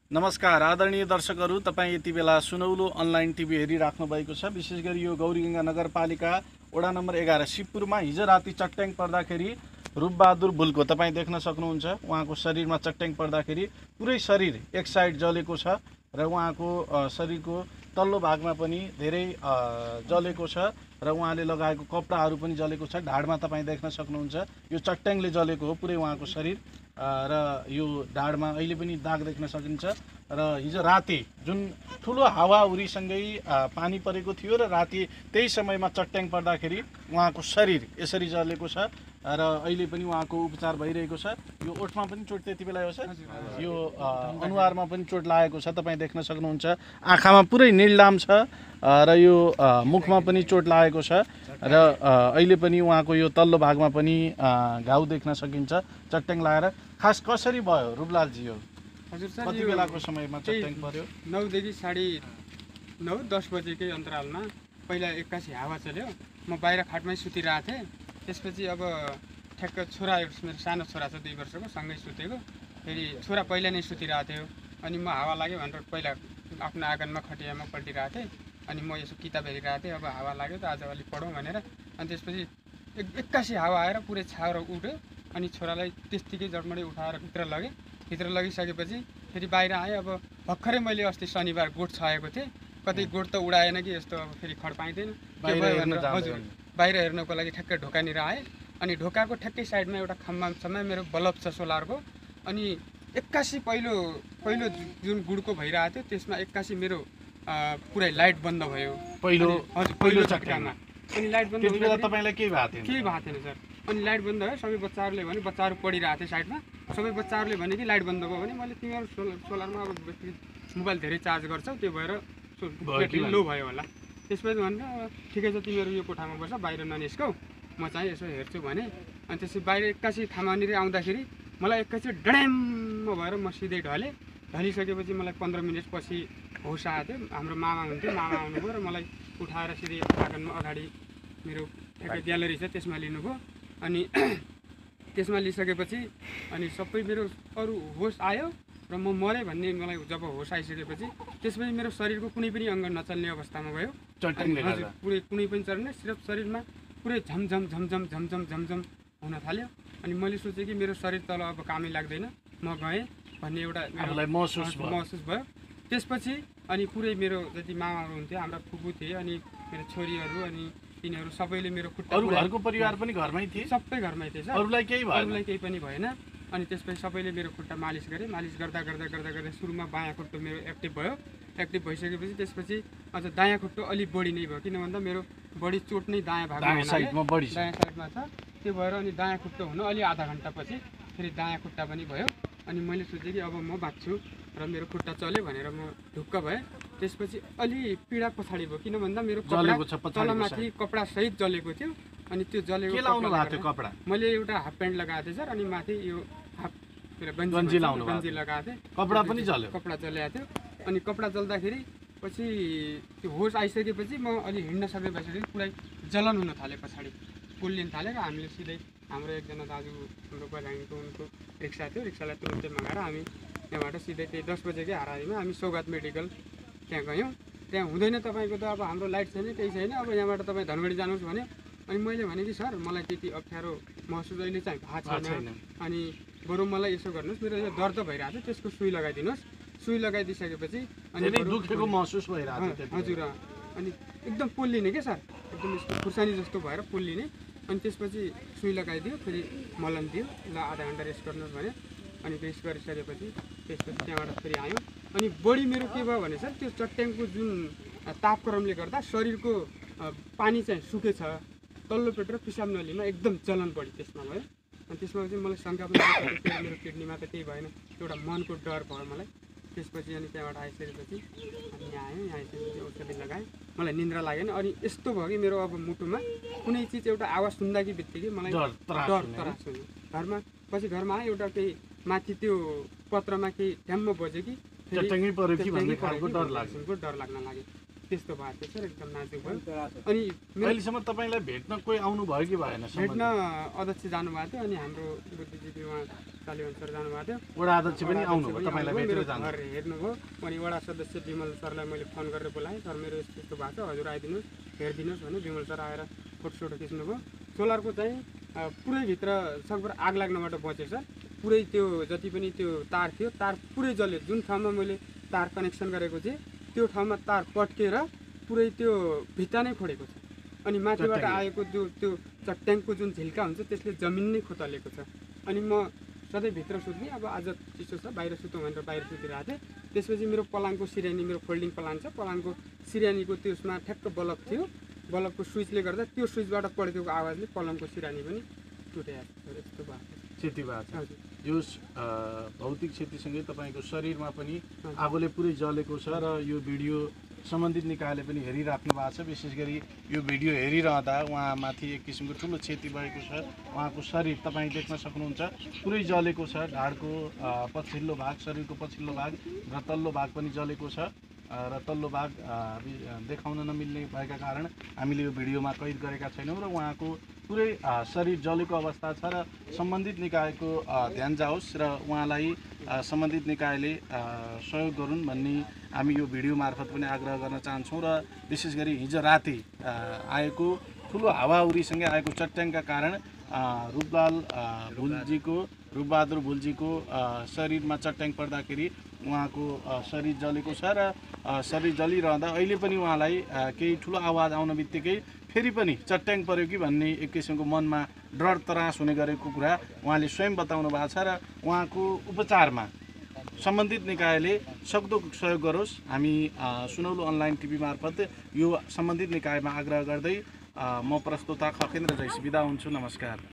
नमस्कार आदरणीय दर्शकहरू, तपाईँ यति बेला सुनौलो अनलाइन टिभी हेरिराख्नु भएको छ। विशेष गरी यो गौरीगङ्गा नगरपालिका वडा नम्बर 11 शिवपुरमा हिजो राति चट्याङ पर्दाखेरि रूपबहादुर बुलको तपाईँ देख्न सक्नुहुन्छ। उहाँको शरीरमा चट्याङ पर्दाखेरि पुरै शरीर एक साइड जलेको छ र उहाँको शरीरको तल्लो भागमा पनि धेरै जलेको छ र उहाँले लगाएको कपडाहरू पनि जलेको छ। ढाडमा तपाईँ देख्न सक्नुहुन्छ, यो चट्याङले जलेको हो पुरै उहाँको शरीर र यो ढाडमा अहिले पनि दाग देख्न सकिन्छ। र हिजो राति जुन ठुलो हावाहुरीसँगै पानी परेको थियो र राति त्यही समयमा चट्याङ पर्दाखेरि उहाँको शरीर यसरी जलेको छ र अहिले पनि उहाँको उपचार भइरहेको छ। यो ओठमा पनि चोट त्यति बेला हो सर, यो अनुहारमा पनि चोट लागेको छ, तपाईँ देख्न सक्नुहुन्छ। आँखामा पुरै नीलडाम छ र यो मुखमा पनि चोट लागेको छ र अहिले पनि उहाँको यो तल्लो भागमा पनि घाउ देख्न सकिन्छ चट्याङ लागेर। खास कसरी भयो रूपलालजी? यो हजुर सर, कति बेलाको समयमा चट्याङ पर्यो? 9 देखि 9:30 बजेकै अन्तरालमा पहिला एक्कासी हावा चल्यो। म बाहिर खाटमै सुतिरहेको थिएँ। त्यसपछि अब ठ्याक्क छोरा, मेरो सानो छोरा छ 2 वर्षको, सँगै सुतेको। फेरि छोरा पहिला नै सुतिरहेको थियो अनि म हावा लाग्यो भनेर पहिला आफ्नो आँगनमा खटियामा पल्टिरहेको थिएँ। अनि म यसो किताब हेरिरहेको थिएँ, अब हावा लाग्यो त आज अलिक पढौँ भनेर। अनि त्यसपछि एक्कासी हावा आएर पुरै छाएर उठ्यो अनि छोरालाई त्यस्तिकै जडमडै उठाएर भित्र लगिसकेपछि फेरि बाहिर आएँ। अब भर्खरै मैले अस्ति शनिबार गोठ छाएको थिएँ, कतै गोठ त उडाएन कि यस्तो अब फेरि खड पाइँदैन। हजुर, बाहिर हेर्नको लागि ठ्याक्कै ढोकानिर आएँ अनि ढोकाको ठ्याक्कै साइडमा एउटा खम्बासम्म मेरो बल्ब छ सोलरको। अनि एक्कासी पहिलो जुन गुडको भइरहेको थियो त्यसमा एक्कासी मेरो पुरै लाइट बन्द भयो पहिलो झट्कामा। अनि लाइट बन्द हुँदा तपाईँलाई केही भएको थिएन सर। अनि लाइट बन्द भयो। सबै बच्चाहरूले भने, बच्चाहरू पढिरहेको थियो साइडमा, सबै बच्चाहरूले भने कि लाइट बन्द भयो भने मैले तिमीहरू सोलरमा अब मोबाइल धेरै चार्ज गर्छौ, त्यो भएर ब्याट्री लो भयो होला। त्यसपछि भनेर अब ठिकै छ तिमीहरू यो कोठामा बस्छ, बाहिर ननिस्कौ, म चाहिँ यसो हेर्छु भने। अनि त्यसपछि बाहिर एक्कासी थामानिर आउँदाखेरि मलाई एक्कासी डड्याम्म भएर म सिधै ढलिसकेपछि मलाई 15 मिनटपछि होस आएको थियो। हाम्रो मामा हुन्थ्यो, मामा आउनुभयो र मलाई उठाएर सिधै आँगनमा अगाडि मेरो ठ्याक्कै ग्यालरी छ त्यसमा लिनुभयो। अनि त्यसमा लिइसकेपछि अनि सबै मेरो अरू होस आयो र म मरेँ भन्ने मलाई जब होस आइसकेपछि त्यसपछि मेरो शरीरको कुनै पनि अङ्ग नचल्ने अवस्थामा भयो। हजुर, पुरै कुनै पनि चल्ने, सिर्फ शरीरमा पुरै झमझम हुन थाल्यो। अनि मैले सोचेँ कि मेरो शरीर तल अब कामै लाग्दैन, म गएँ भन्ने एउटा महसुस भयो। त्यसपछि अनि पुरै मेरो जति मामाहरू हुन्थ्यो, हाम्रा फुपू थिए, अनि मेरो छोरीहरू, अनि तिनीहरू सबैले मेरो खुट्टा, घरको परिवार पनि घरमै थिए, सबै घरमै थिए सर। अरूलाई केही पनि भएन। अनि त्यसपछि सबैले मेरो खुट्टा मालिस गरे। मालिस गर्दा सुरुमा बायाँ खुट्टो मेरो एक्टिभ भयो। एक्टिभ भइसकेपछि त्यसपछि अझ दायाँ खुट्टो अलिक बढी नै भयो, किन भन्दा मेरो बढी चोट नै दायाँ भागमा छ। त्यो भएर अनि दायाँ खुट्टो हुन अलि आधा घन्टापछि फेरि दायाँ खुट्टा पनि भयो। अनि मैले सोचेँ कि अब म बाँच्छु र मेरो खुट्टा चल्यो भनेर म ढुक्क भएँ। त्यसपछि अलि पीडा पछाडि भयो, किन भन्दा मेरो तलमाथि कपडा सहित जलेको थियो। अनि त्यो जलेको कपडा मैले एउटा हाफ प्यान्ट लगाएको थिएँ सर, अनि माथि यो हाफ गन्जी लगाएको थिएँ। कपडा पनि जल्यो, कपडा जलेको थियो। अनि कपडा जल्दाखेरि पछि त्यो होस आइसकेपछि म अलि हिँड्न सक्ने भइसकेपछि पुरै जलन हुन थाल्यो, पछाडि पोल्लिन थाल्यो। र हामीले सिधै हाम्रो एकजना दाजु हाम्रो बजाङको उनको रिक्सा थियो, रिक्सालाई तुरुन्तै मगाएर हामी त्यहाँबाट सिधै त्यही 10 बजेकै हाराहारीमा हामी सौगात मेडिकल त्यहाँ गयौँ। त्यहाँ हुँदैन तपाईँको त अब हाम्रो लाइट छैन, केही छैन, अब यहाँबाट तपाईँ धनगढी जानुहोस् भन्यो। अनि मैले भने कि सर मलाई त्यति अप्ठ्यारो महसुस अहिले चाहिँ भएको छैन, अनि बरु मलाई यसो गर्नुहोस्, मेरो यो दर्द भइरहेको थियो त्यसको सुई लगाइदिनुहोस्। सुई लगाइदिइसकेपछि अनि दुखेको महसुस भइरहेको थियो। हजुर, अनि एकदम पोल्लिने क्या सर, एकदम यस्तो खुर्सानी जस्तो भएर पोल्लिने। अनि त्यसपछि सुई लगाइदियो, फेरि मलम दियो, ल आधा घन्टा रेस्ट गर्नुहोस् भन्यो। अनि रेस्ट गरिसकेपछि त्यसपछि त्यहाँबाट फेरि आयो। अनि बढी मेरो के भयो भने सर, त्यो चट्याङको जुन तापक्रमले गर्दा शरीरको पानी चाहिँ सुकेछ, तल्लो पेट र पिसाब नलीमा एकदम जलन बढी त्यसमा भयो। अनि त्यसमा चाहिँ मलाई शङ्का पनि मेरो किडनीमा त केही भएन, एउटा मनको डर भयो मलाई। त्यसपछि अनि त्यहाँबाट आइसकेपछि अनि यहाँ आएँ, यहाँ आइसकेपछि औषधि लगाएँ, मलाई निन्द्रा लागेन। अनि यस्तो भयो कि मेरो अब मुटुमा कुनै चिज एउटा आवाज सुन्दा कि बित्तिकै मलाई डर तरास हुने। घरमा आएँ, एउटा केही माथि त्यो पत्रमा केही ढ्याम्म बज्यो कि डर लाग्न लाग्यो। त्यस्तो भएको थियो सर, एकदम नाजुक भयो। अनि अहिलेसम्म तपाईँलाई भेट्न कोही आउनु भयो कि भएन? भेट्न अध्यक्ष जानुभएको थियो, अनि हाम्रो बुद्धिजीवी उहाँ सर जानुभएको थियो। वडा अध्यक्ष पनि आउनुभयो तपाईँलाई भेटेर मेरो जानु घर हेर्नुभयो। अनि वडा सदस्य विमल सरलाई मैले फोन गरेर बोलाएँ, सर मेरो यस्तो यस्तो भएको छ, हजुर आइदिनुहोस् हेरिदिनुहोस् भने विमल सर आएर फोटोसोटो खिच्नुभयो। सोलरको चाहिँ पुरै भित्र सकभर आग लाग्नबाट बचेछ। पुरै त्यो जति पनि त्यो तार थियो तार पुरै जल्यो। जुन ठाउँमा मैले तार कनेक्सन गरेको थिएँ त्यो ठाउँमा तार पट्केर पुरै त्यो भित्ता नै फोडेको छ। अनि माथिबाट आएको त्यो चट्याङको जुन झिल्का हुन्छ त्यसले जमिन नै खोतलेको छ। अनि म सधैँ भित्र सुत्ने, अब आज चिसो छ बाहिर सुतौँ भनेर बाहिर सुतिरहेको थिएँ। त्यसपछि मेरो पलङको सिरानी, मेरो फोल्डिङ पलङ छ, पलङको सिरानीको त्यसमा ठ्याक्क बल्ब थियो, बल्बको स्विचले गर्दा त्यो स्विचबाट पड्केको आवाजले पलङको सिरानी पनि टुटेको छ। यस्तो भएको क्षति भएको छ। हजुर यो भौतिक क्षतिसँगै तपाईँको शरीरमा पनि आगोले पुरै जलेको छ र यो भिडियो सम्बन्धित निकायले पनि हेरिराख्नु भएको छ। विशेष गरी यो भिडियो हेरिरहँदा उहाँमाथि एक किसिमको ठुलो क्षति भएको छ। उहाँको शरीर तपाईँ देख्न सक्नुहुन्छ पुरै जलेको छ। ढाडको पछिल्लो भाग, शरीरको पछिल्लो भाग र तल्लो भाग पनि जलेको छ र तल्लो भाग देखाउन नमिल्ने भएका कारण हामीले यो भिडियोमा कैद गरेका छैनौँ र उहाँको पुरै शरीर जलेको अवस्था छ र सम्बन्धित निकायको ध्यान जाओस् र उहाँलाई सम्बन्धित निकायले सहयोग गरून् भन्ने हामी यो भिडियो मार्फत पनि आग्रह गर्न चाहन्छौँ। र विशेष गरी हिजो राति आएको ठुलो हावाहुरीसँगै आएको चट्याङका कारण रूपबहादुर भुलजीको शरीरमा चट्याङ पर्दाखेरि उहाँको शरीर जलेको छ र शरीर जलिरहँदा अहिले पनि उहाँलाई केही ठुलो आवाज आउन बित्तिकै फेरि पनि चट्याङ पर्यो कि भन्ने एक किसिमको मनमा डर त्रास हुने गरेको कुरा उहाँले स्वयं बताउनु भएको छ र उहाँको उपचारमा सम्बन्धित निकायले सक्दो सहयोग गरोस्। हामी सुनौलो अनलाइन टिभी मार्फत यो सम्बन्धित निकायमा आग्रह गर्दै म प्रस्तोता खकेन्द्र जैसी बिदा हुन्छु। नमस्कार।